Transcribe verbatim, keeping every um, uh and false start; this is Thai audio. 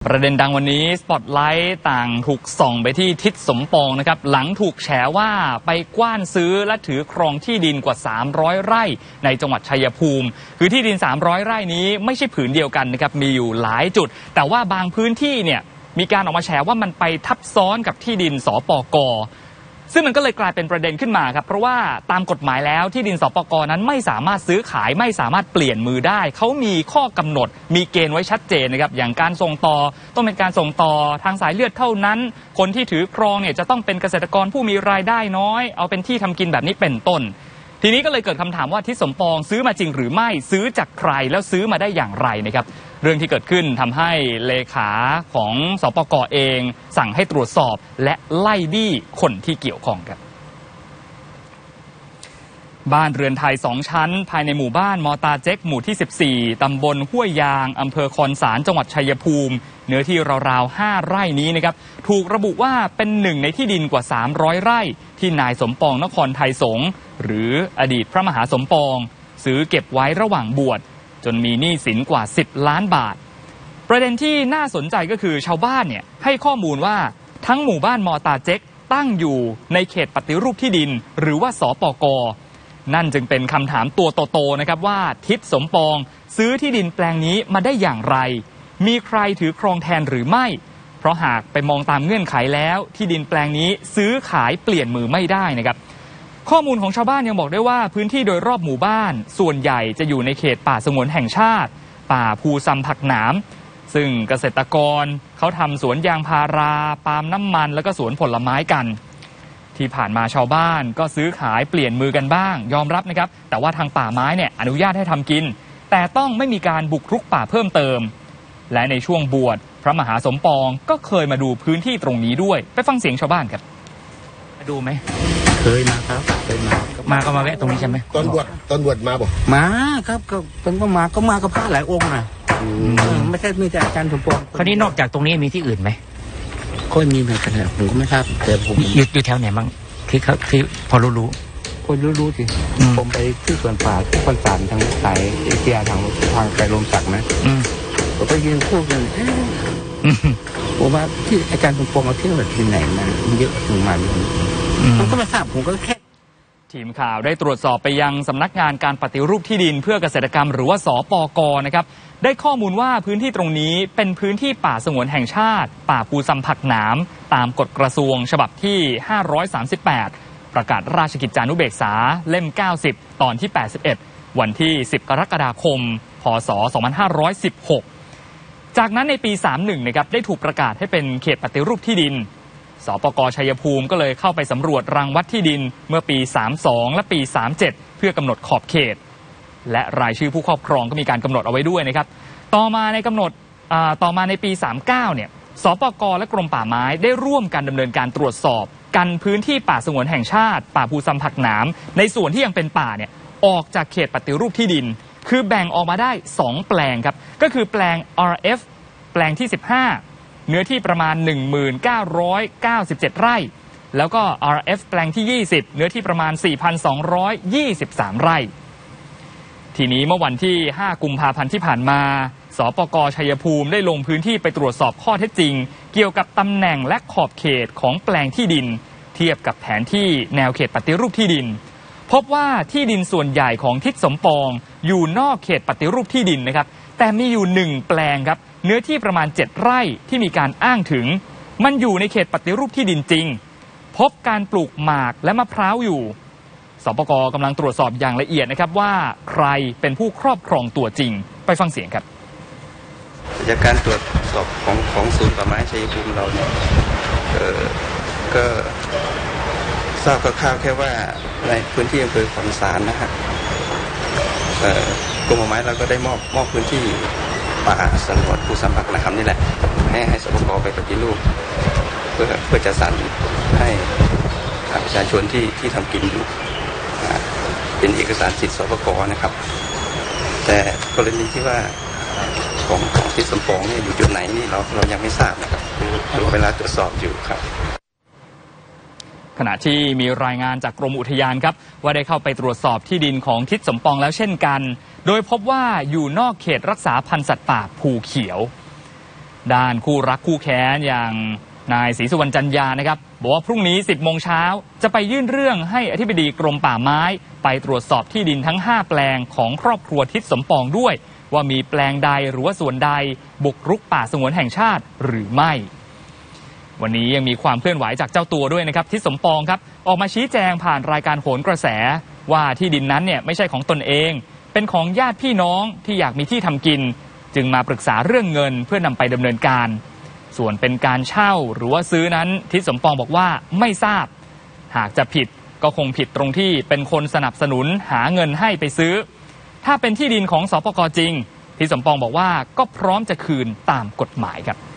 ประเด็นดังวันนี้สปอตไลท์ต่างถูกส่องไปที่ทิศสมปองนะครับหลังถูกแฉว่าไปกว้านซื้อและถือครองที่ดินกว่าสามร้อยไร่ในจังหวัดชัยภูมิคือที่ดินสามร้อยไร่นี้ไม่ใช่ผืนเดียวกันนะครับมีอยู่หลายจุดแต่ว่าบางพื้นที่เนี่ยมีการออกมาแฉว่ามันไปทับซ้อนกับที่ดินสปก.ซึ่งมันก็เลยกลายเป็นประเด็นขึ้นมาครับเพราะว่าตามกฎหมายแล้วที่ดินสปก.นั้นไม่สามารถซื้อขายไม่สามารถเปลี่ยนมือได้เขามีข้อกำหนดมีเกณฑ์ไว้ชัดเจนนะครับอย่างการส่งต่อต้องเป็นการส่งต่อทางสายเลือดเท่านั้นคนที่ถือครองเนี่ยจะต้องเป็นเกษตรกรผู้มีรายได้น้อยเอาเป็นที่ทำกินแบบนี้เป็นต้นทีนี้ก็เลยเกิดคำถามว่าทิศสมปองซื้อมาจริงหรือไม่ซื้อจากใครแล้วซื้อมาได้อย่างไรนะครับเรื่องที่เกิดขึ้นทำให้เลขาของสปก.เองสั่งให้ตรวจสอบและไล่บี้คนที่เกี่ยวข้องครับบ้านเรือนไทยสองชั้นภายในหมู่บ้านมอตาเจ๊กหมู่ที่สิบสี่ตำบลห้วยยางอำเภอคอนสารจังหวัดชัยภูมิเนื้อที่ราวๆห้าไร่นี้นะครับถูกระบุว่าเป็นหนึ่งในที่ดินกว่าสามร้อยไร่ที่นายสมปองนครไทยสงฆ์หรืออดีตพระมหาสมปองซื้อเก็บไว้ระหว่างบวชจนมีหนี้สินกว่าสิบล้านบาทประเด็นที่น่าสนใจก็คือชาวบ้านเนี่ยให้ข้อมูลว่าทั้งหมู่บ้านมอตาเจ๊กตั้งอยู่ในเขตปฏิรูปที่ดินหรือว่าสปก.นั่นจึงเป็นคำถามตัวโตๆนะครับว่าทิศสมปองซื้อที่ดินแปลงนี้มาได้อย่างไรมีใครถือครองแทนหรือไม่เพราะหากไปมองตามเงื่อนไขแล้วที่ดินแปลงนี้ซื้อขายเปลี่ยนมือไม่ได้นะครับข้อมูลของชาวบ้านยังบอกได้ว่าพื้นที่โดยรอบหมู่บ้านส่วนใหญ่จะอยู่ในเขตป่าสงวนแห่งชาติป่าภูซำผักหนามซึ่งเกษตรกรเขาทำสวนยางพาราปาล์มน้ำมันแล้วก็สวนผลไม้กันที่ผ่านมาชาวบ้านก็ซื้อขายเปลี่ยนมือกันบ้างยอมรับนะครับแต่ว่าทางป่าไม้เนี่ยอนุญาตให้ทำกินแต่ต้องไม่มีการบุกรุกป่าเพิ่มเติมและในช่วงบวชพระมหาสมปองก็เคยมาดูพื้นที่ตรงนี้ด้วยไปฟังเสียงชาวบ้านครับมาดูไหมเคยมาครับเคยมามาก็มาแวะตรงนี้ใช่ไหมตอนบวชตอนบวชมาบอกมาครับก็เป็นก็มาก็มากับพระหลายองค์นะไม่ใช่มีแต่อาจารย์สมปองคราวนี้นอกจากตรงนี้มีที่อื่นไหมค่อยมีเหมือนกันนะผมก็ไม่ทราบแต่ผมอยู่อยู่แถวไหนบ้างที่เขาที่พอรู้รู้คนรู้รู้สิผมไปที่สวนป่าที่คอนสารทางสายเอเชียทางทางไปลมศักดิ์นะผมไปยืนคู่กันผมว่าที่อาจารย์สมปองเอาเที่ยวแบบที่ไหนมาเยอะถึงมันผมก็ไม่ทราบผมก็แค่ทีมข่าวได้ตรวจสอบไปยังสำนักงานการปฏิรูปที่ดินเพื่อเกษตรกรรมหรือว่าสปก.นะครับได้ข้อมูลว่าพื้นที่ตรงนี้เป็นพื้นที่ป่าสงวนแห่งชาติป่าภูซำผักหนามตามกฎกระทรวงฉบับที่ห้าร้อยสามสิบแปดประกาศราชกิจจานุเบกษาเล่มเก้าสิบตอนที่แปดสิบเอ็ดวันที่สิบกรกฎาคมพ.ศ. สองพันห้าร้อยสิบหกจากนั้นในปีสามสิบเอ็ดนะครับได้ถูกประกาศให้เป็นเขตปฏิรูปที่ดินสปก.ชัยภูมิก็เลยเข้าไปสำรวจรังวัดที่ดินเมื่อปีสามสิบสองและปีสามสิบเจ็ดเพื่อกำหนดขอบเขตและรายชื่อผู้ครอบครองก็มีการกำหนดเอาไว้ด้วยนะครับต่อมาในกำหนดต่อมาในปีสามสิบเก้าเนี่ยสปก.และกรมป่าไม้ได้ร่วมกันดำเนินการตรวจสอบกันพื้นที่ป่าสงวนแห่งชาติป่าภูซำผักหนามในส่วนที่ยังเป็นป่าเนี่ยออกจากเขตปฏิรูปที่ดินคือแบ่งออกมาได้สองแปลงครับก็คือแปลง อาร์ เอฟ แปลงที่สิบห้าเนื้อที่ประมาณ หนึ่งหมื่นเก้าร้อยเก้าสิบเจ็ด ไร่แล้วก็ อาร์ เอฟ แปลงที่ยี่สิบเนื้อที่ประมาณ สี่พันสองร้อยยี่สิบสาม ไร่ทีนี้เมื่อวันที่ห้ากุมภาพันธ์ที่ผ่านมาสปก.ชัยภูมิได้ลงพื้นที่ไปตรวจสอบข้อเท็จจริงเกี่ยวกับตำแหน่งและขอบเขตของแปลงที่ดินเทียบกับแผนที่แนวเขตปฏิรูปที่ดินพบว่าที่ดินส่วนใหญ่ของทิศสมปองอยู่นอกเขตปฏิรูปที่ดินนะครับแต่มีอยู่หนึ่งแปลงครับเนื้อที่ประมาณเจ็ดไร่ที่มีการอ้างถึงมันอยู่ในเขตปฏิรูปที่ดินจริงพบการปลูกหมากและมะพร้าวอยู่สปก.กำลังตรวจสอบอย่างละเอียดนะครับว่าใครเป็นผู้ครอบครองตัวจริงไปฟังเสียงครับจากการตรวจสอบของของศูนย์ป่าไม้ชัยภูมิเราเนี่ยก็ทราบคร่าวๆแค่ว่าในพื้นที่อำเภอขอนสารนะฮะกรมป่าไม้เราก็ได้มอบมอบพื้นที่ป่าสงวนภูซำผักหนามนี่แหละให้ให้สปก.ไปปฏิรูปเพื่อเพื่อจะสั่งให้ประชาชนที่ที่ทำกินอยู่เป็นเอกสารสิทธิสปก.นะครับแต่กรณีที่ว่าของของทิศสมปองเนี่ยอยู่จุดไหนนี่เราเรายังไม่ทราบนะครับดูเวลาตรวจสอบอยู่ครับขณะที่มีรายงานจากกรมอุทยานครับว่าได้เข้าไปตรวจสอบที่ดินของทิศสมปองแล้วเช่นกันโดยพบว่าอยู่นอกเขตรักษาพันธุ์สัตว์ป่าภูเขียวด้านคู่รักคู่แค้นอย่างนายศรีสุวรรณจันยานะครับบอกว่าพรุ่งนี้สิบโมงเช้าจะไปยื่นเรื่องให้อธิบดีกรมป่าไม้ไปตรวจสอบที่ดินทั้งห้าแปลงของครอบครัวทิศสมปองด้วยว่ามีแปลงใดหรือว่าส่วนใดบุกรุกป่าสงวนแห่งชาติหรือไม่วันนี้ยังมีความเคลื่อนไหวจากเจ้าตัวด้วยนะครับทิศสมปองครับออกมาชี้แจงผ่านรายการโหนกระแสว่าที่ดินนั้นเนี่ยไม่ใช่ของตนเองเป็นของญาติพี่น้องที่อยากมีที่ทำกินจึงมาปรึกษาเรื่องเงินเพื่อนำไปดำเนินการส่วนเป็นการเช่าหรือว่าซื้อนั้นทิศสมปองบอกว่าไม่ทราบหากจะผิดก็คงผิดตรงที่เป็นคนสนับสนุนหาเงินให้ไปซื้อถ้าเป็นที่ดินของสปก.จริงทิศสมปองบอกว่าก็พร้อมจะคืนตามกฎหมายครับ